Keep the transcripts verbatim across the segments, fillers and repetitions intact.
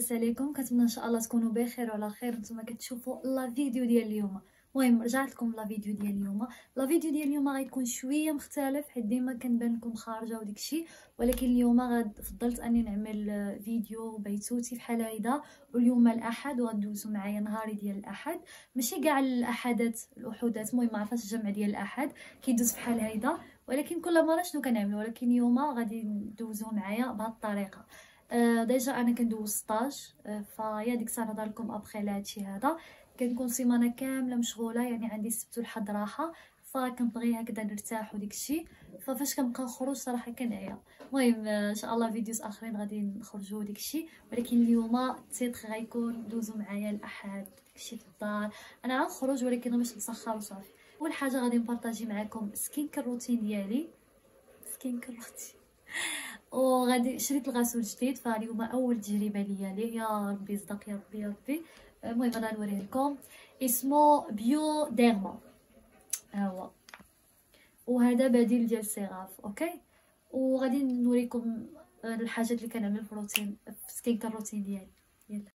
لاباس عليكم؟ كنتمنى ان شاء الله تكونوا بخير وعلى خير. نتوما كتشوفوا لا فيديو ديال اليوم. المهم رجعت لكم لا فيديو ديال اليوم. لا فيديو ديال اليوم غيكون شويه مختلف حيت ديما كنبان لكم خارجه وداكشي، ولكن اليوم غاد فضلت اني نعمل فيديو بيتوتي بحال هيدا. واليوم الاحد وغدوزو معايا نهاري ديال الاحد، ماشي كاع الاحدات الاحدات، المهم ما عرفتش الجمع ديال الاحد كيدوز بحال هيدا، ولكن كل مره شنو كنعملوا. ولكن اليوم غادي ندوزو معايا بهذه الطريقه. آه ديجا انا كندوز ستاج، آه فيا ديك الساعه نهضر لكم ابخي لهادشي هذا. كنكون سيمانه كامله مشغوله، يعني عندي السبت والحد راحه، فكنبغي هكذا نرتاح وديك الشيء. ففاش كنبقى نخرج صراحه كنعيا. المهم آه ان شاء الله فيديوز اخرين غادي نخرجوا وديك الشيء، ولكن اليوم التيتر غيكون دوزو معايا الاحد ديك الشيء في الدار. انا غنخرج ولكن باش نسخر وصافي. اول حاجه غادي نبارطاجي معكم سكين كير روتين ديالي. سكين كير روتين وغادي شريت الغسول جديد، فاليوم اول تجربه ليا ليه. يا ربي يصدق، يا ربي يا ربي. المهم غادي نوريه لكم، اسمه بيو ديرما ها هو، وهذا بديل ديال سيغاف. اوكي، وغادي نوريكم الحاجات اللي كنعمل في الروتين في سكين كير روتين ديالي. يلا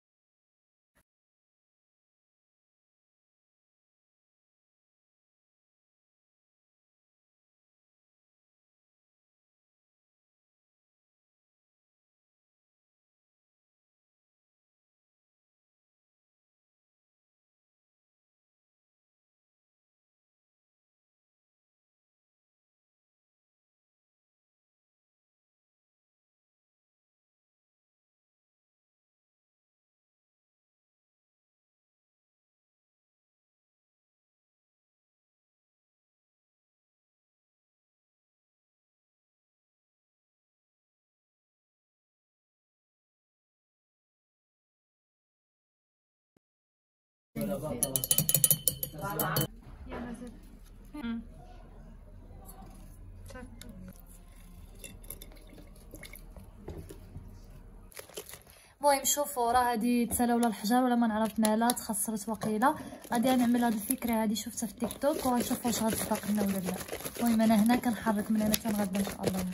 المهم شوفوا، راه هادي تسالى الحجر ولا ما نعرف مالها، تخسرت وقيله. غادي نعمل هاد الفكره هادي، شفتها في تيك توك وغنشوف واش غتصدق لنا ولا لا. المهم انا هنا كنحرك من هنا تنغدا ان شاء الله.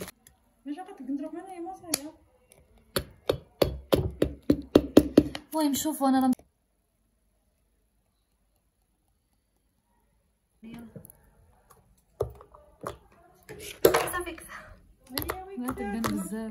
المهم شوفوا انا صافي كفا ما تبان بزاف.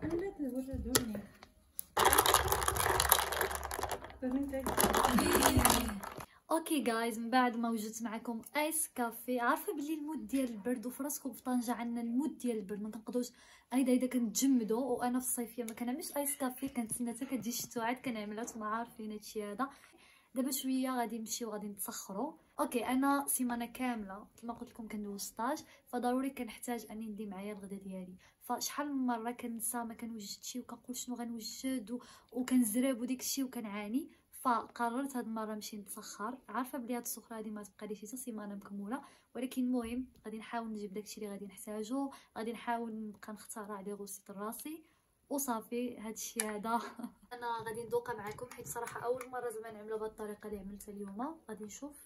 اوكي جايز، من بعد ما وجدت معكم ايس كافي، عارفه بلي المود ديال البرد وفي راسكم في طنجه عندنا المود ديال البرد ما كنقدروش هيدا هيدا كنتجمدوا. وانا في الصيفيه ما كنعملش ايس كافي، كنتسنى حتى كتجي الشتوى عاد كنعملها. نتوما عارفين هادشي هذا. دابا شويه غادي نمشيو وغادي نتسخروا. اوكي، انا سيمانه كامله كما قلت لكم كندوز ستاج، فضروري كنحتاج اني ندي معايا الغدا ديالي. فشحال من مره كنسى ما كنوجدش وكنقول شنو غنوجد وكنزرب وديك الشيء وكنعاني. فقررت هاد المره نمشي نتسخر. عارفه بلي هاد السخره هادي ما تبقاليش حتى سيمانه مكموله، ولكن المهم غادي نحاول نجيب داكشي اللي غادي نحتاجو. غادي نحاول نبقى نختار لي غوسيط راسي وصافي. هادشي هذا انا غادي ندوقها معكم حيت صراحه اول مره زعما نعملها بهاد الطريقه اللي عملتها اليوم. غادي نشوف.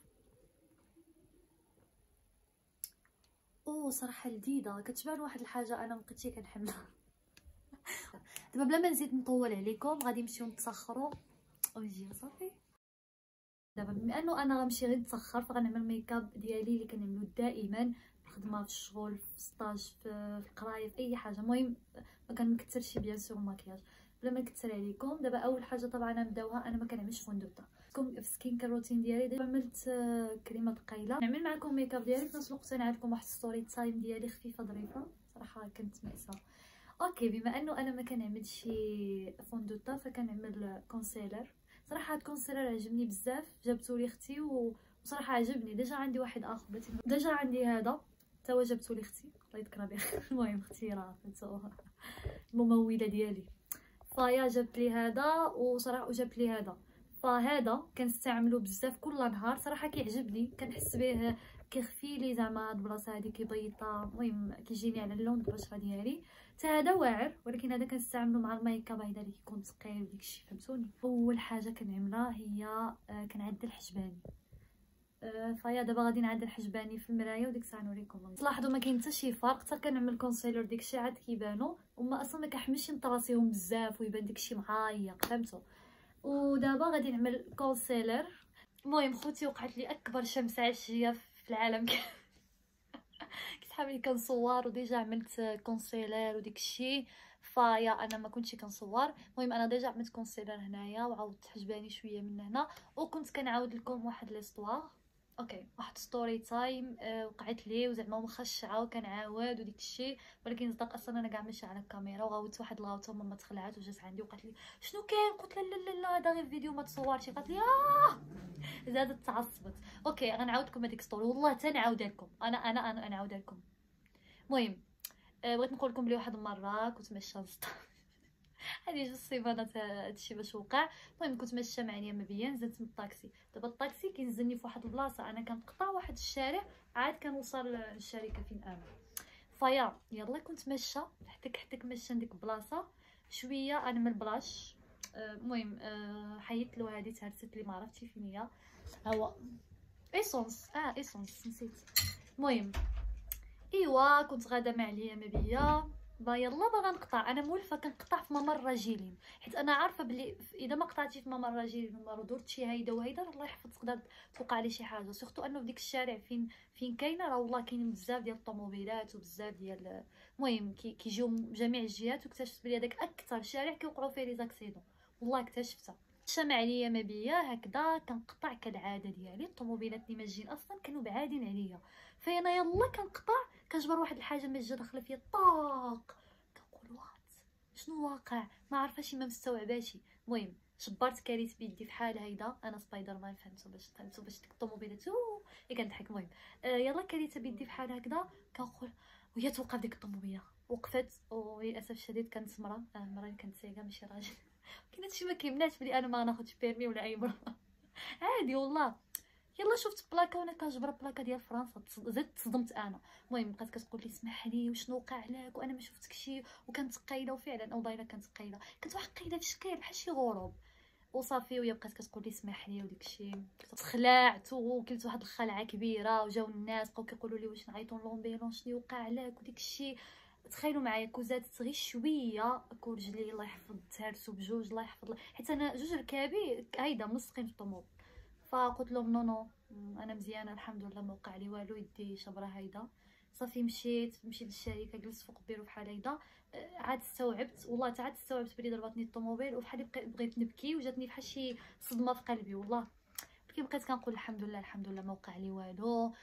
او صراحه لذيذه، كتبان واحد الحاجه انا مبقيتش كنحملها. دابا بلا ما نزيد نطول عليكم غادي نمشيو نتسخروا ونجيو صافي. دابا بما انه انا غنمشي غير نتسخر، فغنعمل ميكاب ديالي اللي كنعملو دائما في الخدمه، في الشغل، في ستاج، في القرايه، في اي حاجه. المهم ما كنكثرش بيان سور المكياج بلا ما نكثر عليكم. دابا اول حاجه طبعا نبداوها، انا ما كنعملش فوندوطه. في سكين كير روتين ديالي دابا عملت كريمه ثقيله. نعمل معكم ميكاب ديالي في نفس الوقت نعطيكم واحد ستوري تايم ديالي خفيفه ظريفه. صراحه كنت مأساة. اوكي، بما انه انا ما كنعملش فوندوطه فكنعمل كونسيلر. صراحه هاد كونسيلر عجبني بزاف، جابتو لي اختي وصراحه عجبني. ديجا عندي واحد اخر بغيت، ديجا عندي هذا تا هو جابتو لي اختي الله يذكرها بخير. المهم اختي راه فهمتوها المموله ديالي، فيا جابت لي هذا وصراحه وجابت لي هذا. فهذا كنستعملو بزاف كل نهار، صراحه كيعجبني، كنحس به كيخفي لي زعما هاد البلاصه هادي كيبيضها. المهم كيجيني على اللون البشره ديالي. حتى هذا واعر، ولكن هذا كنستعملو مع الميكاب هذا اللي كيكون ثقيل وداكشي فهمتوني. اول حاجه كنعملها هي آه كنعدل حجباني. آه فيا دابا غادي نعدل حجباني في المرايه وديك الساعه نوريكم. تلاحظوا ما كاين حتى شي فرق، حتى كنعمل كونسيلر داكشي عاد كيبانوا، وما اصلا ما كنحملش نطراسيهم بزاف ويبان داكشي معايق فهمتوا. ودابا غادي نعمل كونسيلر. المهم خوتي وقعت لي اكبر شمسه عشيه في العالم. كنت حامل كنصور وديجا عملت كونسيلر وديك الشيء، فيا انا ما كنتش كنصور. المهم انا ديجا عملت كونسيلر هنايا وعاودت حجباني شويه من هنا، وكنت كنعاود لكم واحد ليستوار. اوكي واحد ستوري تايم أه وقعت لي وزعما مخشعه وكنعاود وديك الشيء، ولكن صدق اصلا انا كاع ماشي على الكاميرا. وغاودت واحد الغاوته ماما تخلعات وجات عندي وقالت لي شنو كاين، قلت لا لا لا هذا غير فيديو ما تصورش. قالت لي اه زادت تعصبت. اوكي غنعاود لكم هذيك ستوري والله حتى نعاودها لكم، انا انا انا نعاودها لكم. المهم أه بغيت نقول لكم بلي واحد المره كنت ماشيه للسطح. هذه جوج سيفانات هادشي باش وقع. المهم كنت ماشيه مع نيا مبيا، نزلت من الطاكسي. دابا الطاكسي كينزلني في واحد البلاصه، انا كنقطع واحد الشارع عاد كنوصل للشركه فين انا. فيا يلا كنت ماشيه حتى حتى ماشيه لديك البلاصه شويه انا من البلاش. المهم أه حيدت له هذه تهرست لي ما عرفتش فين هي. هو ايسونس اه ايسونس نسيت. المهم ايوا كنت غاده مع ليا مبيا با يلا باغا نقطع. انا مولفه كنقطع في ممر راجلين، حيت انا عارفه بلي اذا ما قطعتي في ممر راجلين وما درت شي هيدا وهيدا الله يحفظ تقدر توقع لي شي حاجه. سورتو انه في ديك الشارع فين فين كاينه راه والله كاينين بزاف ديال الطوموبيلات وبزاف ديال المهم كيجيو من جميع الجهات. واكتشفت بلي هذاك اكثر شارع كيوقعوا فيه لي زاكسيدون والله اكتشفتها. مشى عليا ما بيا هكذا كنقطع كالعاده ديالي. الطوموبيلات اللي ماجين اصلا كانوا بعادين عليا، فانا يلا كنقطع كنجبر واحد الحاجه ماجيه داخله فيا طاق. كنقول وات شنو واقع ما عارفاش ما مستوعباشي. المهم جبرت كاريت بيدي في حال هيدا انا سبايدر مان فهمتو باش فهمتو باش ديك الطوموبيلات اللي كنضحك. المهم آه يلا كاريت بيدي في حال هكذا كنقول وهي توقف ديك الطوموبيله. وقفت وللاسف الشديد كانت مرا آه مرا اللي كانت سايقه ماشي راجل. كاين هادشي ما كيمنعش بلي انا ما ناخذش بيرمي ولا اي مرا عادي والله. يلا شفت بلاكه وانا كنجبر بلاكه ديال فرنسا زدت تصدمت انا. المهم بقات كتقول لي اسمح لي وشنو وقع لك وانا ما شفتكشي وكانت قايله. وفعلا والله كانت قايله كنت واحد قايله في شكل بحال شي غروب وصافي. وهي بقات كتقول لي اسمح لي وديك الشيء. تخلعت وكلت واحد الخلعه كبيره وجاو الناس بقاو كيقولوا لي واش نعيطوا لومبيلون شنو وقع لك وديك الشيء. تخيلوا معايا كوزات غير شويه كل رجلي الله يحفظ تهرسوا بجوج الله يحفظ، حيت انا جوج ركابي هيدا ملصقين في الطوموبيل. فقلت لهم نو نو انا مزيانه الحمد لله ما وقع لي والو يدي شبره هيدا. صافي مشيت مشيت للشركه جلست فوق البيرو بحال هيدا. عاد استوعبت والله تا عاد استوعبت بلي ضربتني الطوموبيل وبحال بغيت نبكي وجاتني بحال شي صدمه في قلبي والله. كي بقيت كنقول الحمد لله الحمد لله ما وقع لي والو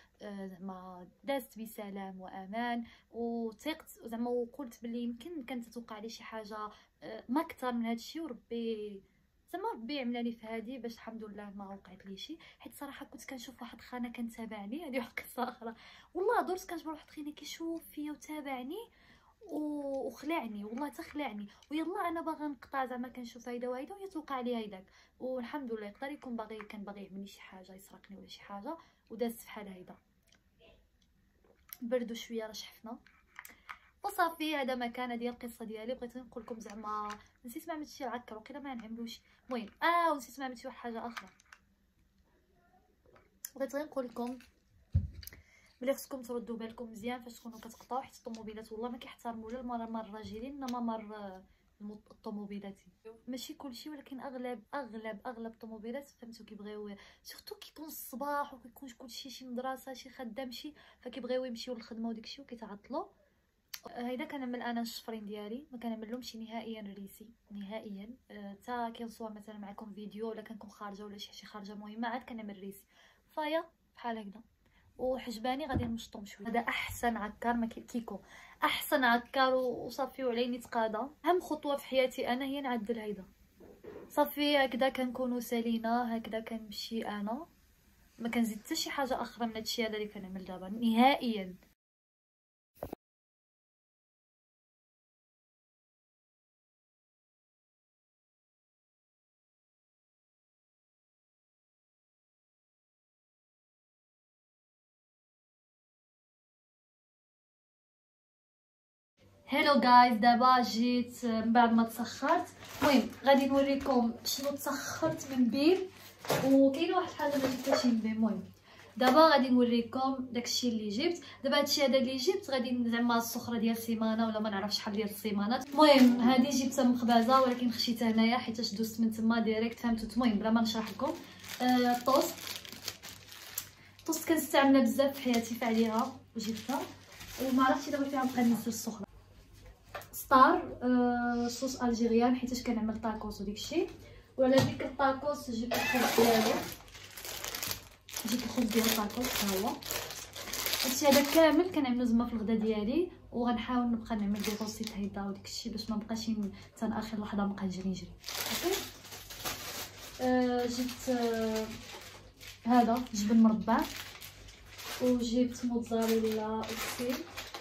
زعما دازت بسلام وامان وثقت زعما وقلت بلي يمكن كانت توقع لي شي حاجه ما اكثر من هادشي وربي زعما ربي عملاني في هذه باش الحمد لله ما وقعت لي شي. حيت صراحه كنت كنشوف واحد خانه كنتابعني هذه واحد القصه اخرى والله درت كنجبر واحد خينا كيشوف فيا وتابعني وخلعني والله تخلعني. ويلا انا باغا نقطع زعما كنشوف هيدا وهيدا وهي توقع لي هيداك والحمد لله. يقدر يكون باغي كان باغي يعملني شي حاجه يسرقني ولا شي حاجه ودازت بحال هيدا. بردوا شويه راه شحفنا وصافي. هذا ما كان ديال القصه ديالي. بغيت نقول لكم زعما نسيت ما عملت شي العكر وقيلا ما نعملوش. المهم اه ونسيت ما عملت شي واحد حاجه اخرى. بغيت غير نقول لكم بلي خصكم تردوا بالكم مزيان فاش تكونوا كتقطعوا، حيت الطوموبيلات والله ما كيحترموا لا الممر الراجلين لا ممر الطوموبيلات. ماشي كلشي ولكن اغلب اغلب اغلب الطوموبيلات فهمتوا كيبغيو سورتو كيكون الصباح وكيكون كلشي شي مدرسه شي خدام شي فكيبغيو يمشيو للخدمه وداكشي وكيتعطلوا. هيدا كنعمل انا الشفرين ديالي ما كنعملهمش نهائيا ريسي نهائيا. حتى أه كنصور مثلا معكم فيديو ولا كنكون خارجه ولا شي شي خارجه مهمه عاد كنعمل ريسي. فيا بحال هكذا وحجباني غادي نمشطهم شويه. هذا احسن عكار ما كيكو احسن عكار وصافي وعليني تقاضى. اهم خطوه في حياتي انا هي نعدل هيدا. صافي هكذا كنكونوا سالينا هكذا كنمشي انا ما كنزيد حتى شي حاجه اخرى من هادشي هذا اللي كنعمل دابا نهائيا. هلو جايز دابا جيت من بعد ما تسخرت. المهم غادي نوريكم شنو تسخرت من بيل وكاينه واحد الحاجه ما جبتهاش من بيل. المهم دابا غادي نوريكم داكشي اللي جبت. دابا هادشي هذا اللي جبت غادي زعما السخره ديال السيمانه ولا ما نعرفش شحال ديال السيمانات. المهم هذه جبتها مخبازه ولكن خشيتها هنايا حيتاش دوزت من تما ديريكت فهمتوا. المهم بلا ما نشرح لكم. آه الطوست الطوست كنستعملها بزاف في حياتي فعليها وجبتها وما عرفتش دابا فيها نبقى ننزل السخره. ستار آه صوص الجيريان حيتاش كنعمل طاكوس وديكشي. وعلى ديك الطاكوس جبت الخبز ديالو جبت الخبز ديال الطاكوس ها هو. هادشي هذا كامل كنعملو زعما في الغدا ديالي وغنحاول نبقى نعمل دي بوسيط هيدا وداكشي باش ما نبقاش حتى اخر لحظه نبقى نجري نجري. اوكي آه جبت آه هذا جبن مربع وجبت موتزاريلا اوكسي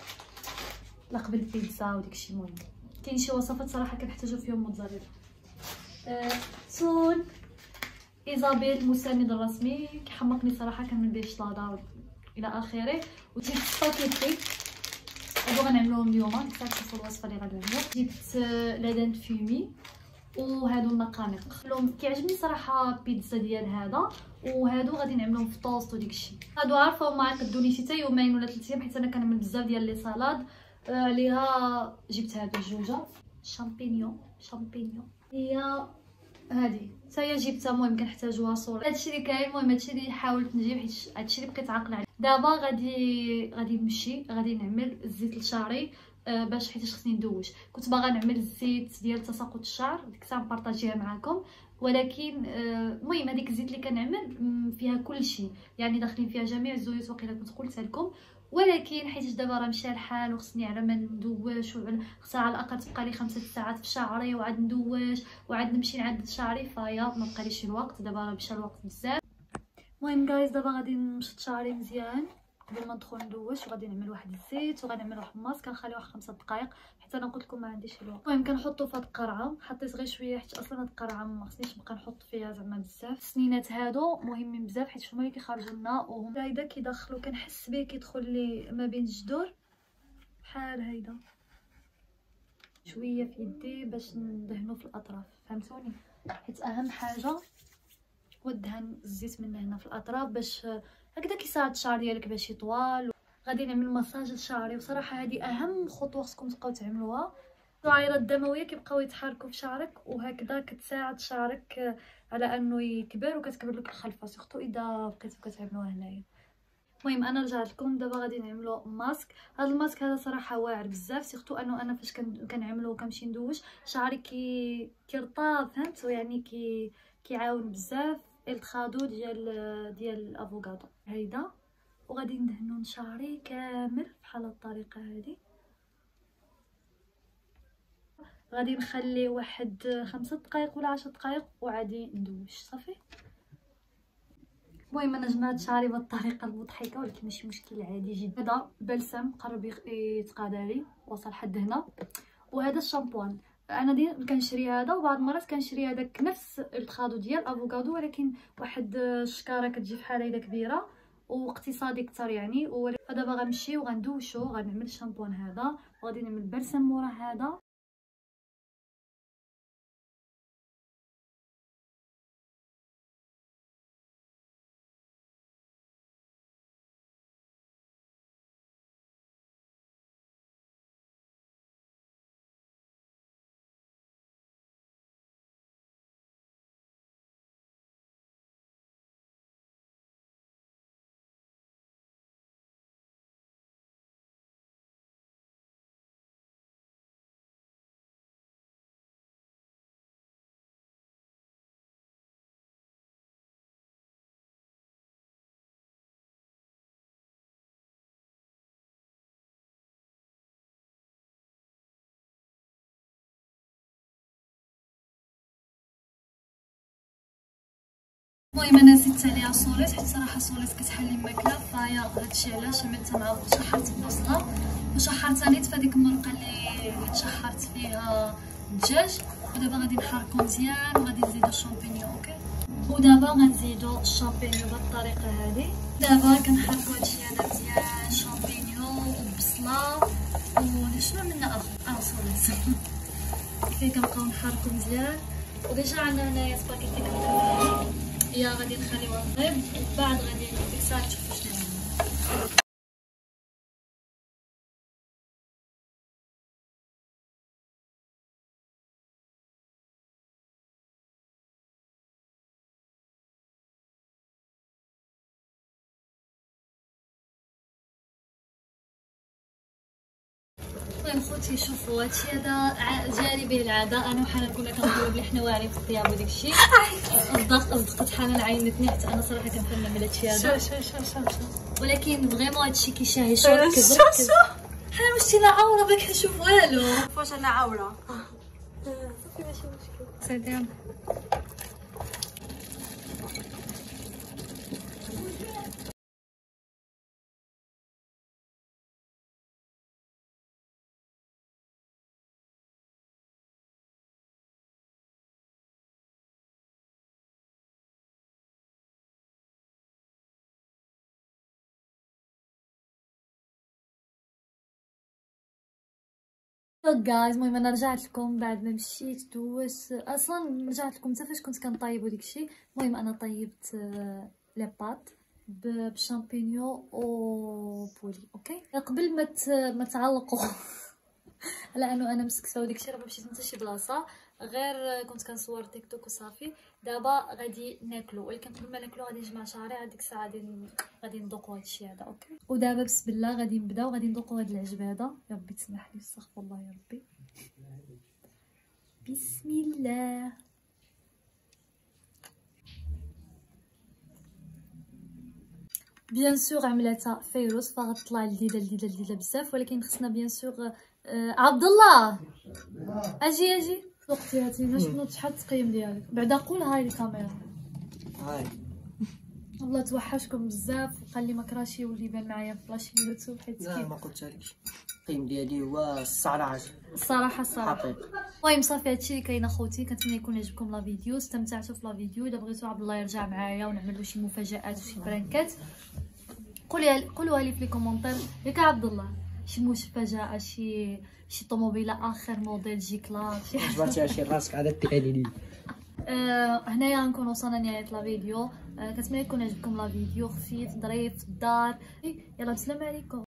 لقبل البيتزا وداكشي. المهم كاين شي وصفات صراحه كنحتاجو فيهم موتزاريلا. آه تون ايزابيل المساند الرسمي كيحمقني صراحه كندير شلاضه الى اخره. وجبت سباكيتي هادو غنعملوهم اليوم نقدر تشوفوا الوصفه اللي غنعملو. جبت لادان فيمي وهادو النقانق لهم كيعجبني صراحه بيتزا ديال هذا وهادو غادي نعملوهم في طوست وديكشي. هادو عارفه ما يقدوني شي حتى يومين ولا ثلاث ايام حيت انا كنعمل بزاف ديال لي سالاد عليها. جبت هادو الجوجه شامبينيون شامبينيون هي هادي حتى هي جبتها. المهم كنحتاجوها صوره هادشي اللي كاين. المهم هادشي اللي حاولت نجيب حيت هادشي اللي بقيت عاقله عليه. دابا غادي غادي نمشي غادي نعمل الزيت لشعري آه باش حيت خصني ندوش. كنت باغا نعمل الزيت ديال تساقط الشعر ديك الساعه نبارطاجيها معكم ولكن المهم آه هذيك الزيت اللي كنعمل فيها كلشي يعني داخلين فيها جميع الزيوت وقيله كنت قلت لكم. ولكن حيت دابا راه مشى الحال وخصني على ما ندوش خصها على الاقل تبقى لي خمسة ساعات في شعري وعاد ندوش وعاد نمشي نعدل شعري فيا ما بقاليش الوقت. دابا راه مشى الوقت بزاف. المهم جايز دابا غادي نمشط شعري مزيان قبل ما ندخل ندوش وغادي نعمل واحد الزيت وغنعمل واحد الماسك كنخليه واحد خمسة دقائق حتى انا قلت لكم ما عنديش الوقت. المهم كنحطو في هاد القرعه حطيت غير شويه حيت اصلا هاد القرعه ما خصنيش نبقى نحط فيها زعما بزاف. السنينات هادو مهمين بزاف حيت هما اللي كيخرجوا لنا وهم هيدا كيدخلوا كنحس به كيدخل لي ما بين الجذور بحال هيدا شويه في يدي باش ندهنو في الاطراف فهمتوني. حيت اهم حاجه هو الدهن الزيت من هنا في الاطراف باش هكذا كيساعد الشعر ديالك باش يطول. غادي نعمل مساج لشعري وصراحه هذه اهم خطوه خصكم تبقاو تعملوها. الشعيرات الدمويه كيبقاو يتحركوا في شعرك وهكذا كتساعد شعرك على انه يكبر وكتكبر لك الخلفه سورتو اذا بقيتو كتعملوها هنايا. المهم انا رجعت لكم دابا غادي نعملو ماسك. هذا الماسك هذا صراحه واعر بزاف سورتو انه انا فاش كنعملو كنمشي ندوش شعري كي كيرطاب فهمتوا يعني كي كيعاون بزاف. الخادو ديال ديال الافوكادو هيدا وغادي ندهنو شعري كامل بحال الطريقه هذه. غادي نخلي واحد خمسة دقائق ولا عشر دقائق وعادي ندوش صافي. المهم انا جمعت شعري بالطريقه المضحكه ولكن ماشي مشكل عادي جدا. هذا بلسم قرب يتقادى لي وصل حد هنا. وهذا الشامبوان انا ديما كنشري هذا وبعض المرات كنشري هذاك نفس الخادو ديال الافوكادو ولكن واحد الشكاره كتجي بحال هيدا كبيره واقتصادي اكثر يعني. ودابا غنمشي وغندوشو غنعمل الشامبوان هذا وغادي نعمل بلسم مورا هذا. المهم انا زدت عليها صوليت حيت صراحه صوليت كتحل الماكله فهي هادشي علاش عملت معاود شحرت البصله وشحرت نيت فهاديك المرقه اللي تشحرت فيها الدجاج. ودابا غادي نحركو مزيان وغادي نزيدو الشامبينيون اوكي. ودابا غنزيدو الشامبينيون بالطريقه هذه. دابا كنحركو هادشي هذا مزيان الشامبينيون والبصله وشنو منا اخر اه صوليت كي كنبقاو نحركو مزيان. وديجا عندنا هنايا سباكيتي كنطيبوها شويه غادي نخليوها تطيب ومن بعد غادي ديك الساعه نشوفوا شنو نعمل. المهم خوتي شوفوا هادشي هذا جاري به العاده، انا وحنان كنا كنقولوا بلي حنا واعرين في الطياب وداك الشيء. الضغط اصدقت حنان عينتني حتى انا صراحه كنفنن من هادشي هذا. شوف شوف شوف ولكن فريمون هادشي كيشاهي شوف كزر حنا واش لا عوره باك نشوف والو. واش انا عوره صافي ماشي مشكل سلام. جايز المهم انا رجعت لكم بعد ما مشيت دوزت اصلا رجعت لكم حتى فاش كنت كنطيب وديك الشيء. المهم انا طيبت لي بات بالشامبينيون او بولي. اوكي قبل ما ما تعلقوا على انه انا مسكسه وديك الشيء راه ما مشيت حتى شي بلاصه غير كنت كنصور تيك توك وصافي. دابا غادي ناكلو ولكن قبل ما ناكلو غادي نجمع شعري على ديك الساعه غادي غادي ندوقو هادشي هذا. اوكي ودابا بسم الله غادي نبداو غادي ندوقو هاد العجب هذا. يا ربي تسمح لي استغفر الله يا ربي. بسم الله. بيان سور عملتها فيروز فغتطلع لذيذه لذيذه لذيذه بزاف ولكن خصنا بيان سور آه عبد الله اجي اجي وقتي هاتي شنو شحال التقييم ديالك بعدا قول هاي الكاميرا. هاي والله توحشكم بزاف وقال لي ما كراش يولي يبان معايا في لاشين يوتيوب حيت لا ما قلتلكش التقييم ديالي هو الصراحه الصراحه الصراحه. المهم صافي هادشي اللي كاين اخوتي. كنتمنى يكون عجبكم لا فيديو استمتعتوا في لا فيديو. الا بغيتو عبد الله يرجع معايا ونعملوا شي مفاجات وشي برانكات قولي قولوها لي في لي كومونتير ياك عبد الله. شي مفاجاه شي شي طوموبيله اخر موديل جي كلاس شي عجبتها شي راسك على التقاليد. آه هنايا غنكون وصلنا نهايه لا فيديو. آه كنتمنى يكون عجبكم لا فيديو خفيف ظريف في الدار. يلا بسلام عليكم.